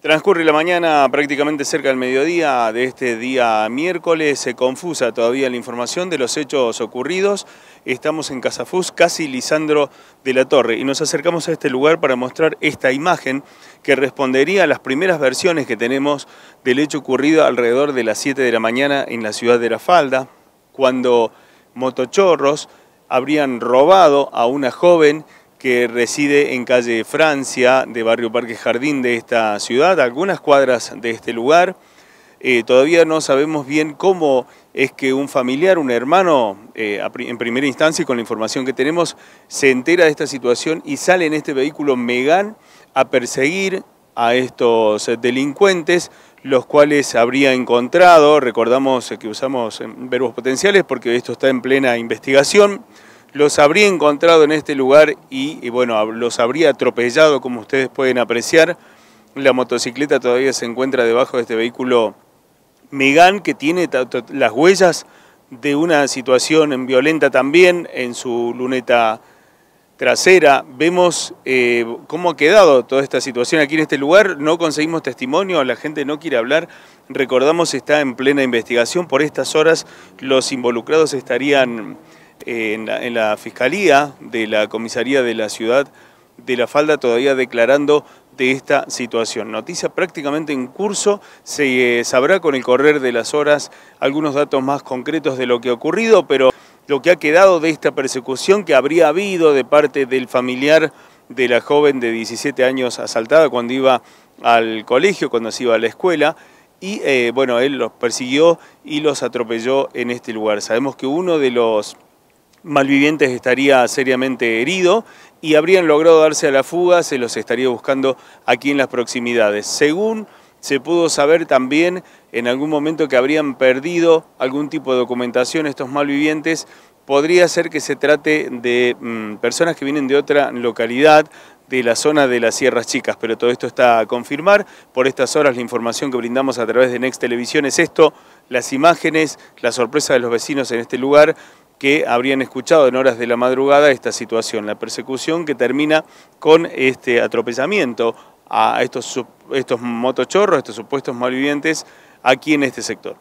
Transcurre la mañana prácticamente cerca del mediodía de este día miércoles, confusa todavía la información de los hechos ocurridos. Estamos en Casafús, casi Lisandro de la Torre, y nos acercamos a este lugar para mostrar esta imagen que respondería a las primeras versiones que tenemos del hecho ocurrido alrededor de las 7 de la mañana en la ciudad de La Falda, cuando motochorros habrían robado a una joven que reside en calle Francia, de barrio Parque Jardín de esta ciudad, a algunas cuadras de este lugar. Todavía no sabemos bien cómo es que un familiar, un hermano, en primera instancia y con la información que tenemos, se entera de esta situación y sale en este vehículo Megane a perseguir a estos delincuentes, los cuales habría encontrado, recordamos que usamos verbos potenciales porque esto está en plena investigación, los habría encontrado en este lugar y bueno, los habría atropellado, como ustedes pueden apreciar. La motocicleta todavía se encuentra debajo de este vehículo Megane, que tiene las huellas de una situación violenta también en su luneta trasera. Vemos cómo ha quedado toda esta situación aquí en este lugar. No conseguimos testimonio, la gente no quiere hablar. Recordamos, está en plena investigación. Por estas horas los involucrados estarían en la Fiscalía de la Comisaría de la Ciudad de La Falda todavía declarando de esta situación. Noticia prácticamente en curso, se sabrá con el correr de las horas algunos datos más concretos de lo que ha ocurrido, pero lo que ha quedado de esta persecución que habría habido de parte del familiar de la joven de 17 años asaltada cuando iba al colegio, cuando se iba a la escuela, y bueno, él los persiguió y los atropelló en este lugar. Sabemos que uno de los malvivientes estaría seriamente herido y habrían logrado darse a la fuga, se los estaría buscando aquí en las proximidades. Según se pudo saber también en algún momento que habrían perdido algún tipo de documentación estos malvivientes, podría ser que se trate de personas que vienen de otra localidad, de la zona de las Sierras Chicas, pero todo esto está a confirmar. Por estas horas la información que brindamos a través de Next Televisión es esto, las imágenes, la sorpresa de los vecinos en este lugar, que habrían escuchado en horas de la madrugada esta situación, la persecución que termina con este atropellamiento a estos motochorros, estos supuestos malvivientes aquí en este sector.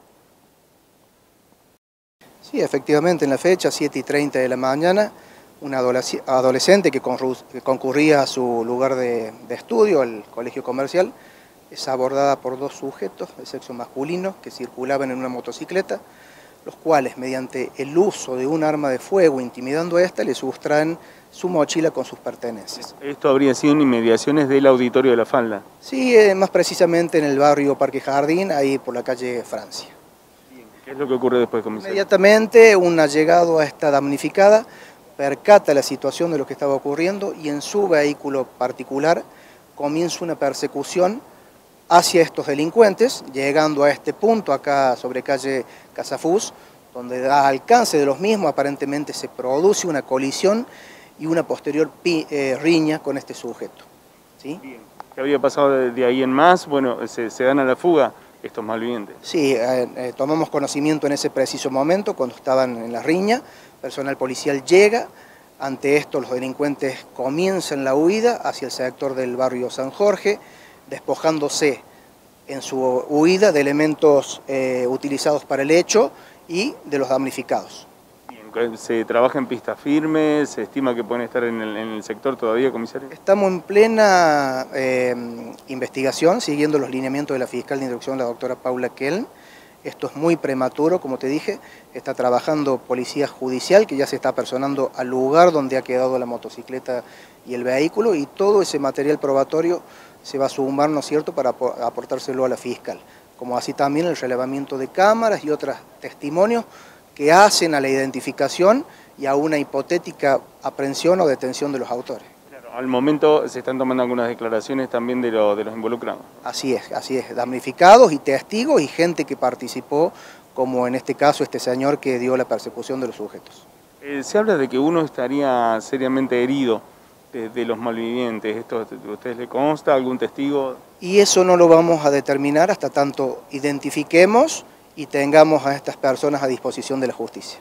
Sí, efectivamente, en la fecha, 7:30 de la mañana, una adolescente que concurría a su lugar de estudio, el colegio comercial, es abordada por dos sujetos de sexo masculino que circulaban en una motocicleta, los cuales, mediante el uso de un arma de fuego, intimidando a esta, le sustraen su mochila con sus pertenencias. ¿Esto habría sido en inmediaciones del auditorio de La Falda? Sí, más precisamente en el barrio Parque Jardín, ahí por la calle Francia. ¿Qué es lo que ocurre después, comisario? Inmediatamente, un allegado a esta damnificada percata la situación de lo que estaba ocurriendo y en su vehículo particular comienza una persecución hacia estos delincuentes, llegando a este punto acá sobre calle Casafús, donde da alcance de los mismos, aparentemente se produce una colisión y una posterior riña con este sujeto. ¿Sí? ¿Qué había pasado de ahí en más? Bueno, se dan a la fuga estos malvivientes. Sí, tomamos conocimiento en ese preciso momento, cuando estaban en la riña, personal policial llega, ante esto los delincuentes comienzan la huida hacia el sector del barrio San Jorge, despojándose en su huida de elementos utilizados para el hecho y de los damnificados. Bien, ¿se trabaja en pista firme? ¿Se estima que pueden estar en el sector todavía, comisario? Estamos en plena investigación, siguiendo los lineamientos de la fiscal de instrucción, la doctora Paula Kelm. Esto es muy prematuro, como te dije, está trabajando policía judicial que ya se está personando al lugar donde ha quedado la motocicleta y el vehículo, y todo ese material probatorio se va a sumar, ¿no es cierto?, para aportárselo a la fiscal, como así también el relevamiento de cámaras y otros testimonios que hacen a la identificación y a una hipotética aprehensión o detención de los autores. Claro, al momento se están tomando algunas declaraciones también de los involucrados. Así es, damnificados y testigos y gente que participó, como en este caso este señor que dio la persecución de los sujetos. Se habla de que uno estaría seriamente herido de los malvivientes. ¿Esto a ustedes le consta? ¿Algún testigo? Y eso no lo vamos a determinar hasta tanto identifiquemos y tengamos a estas personas a disposición de la justicia.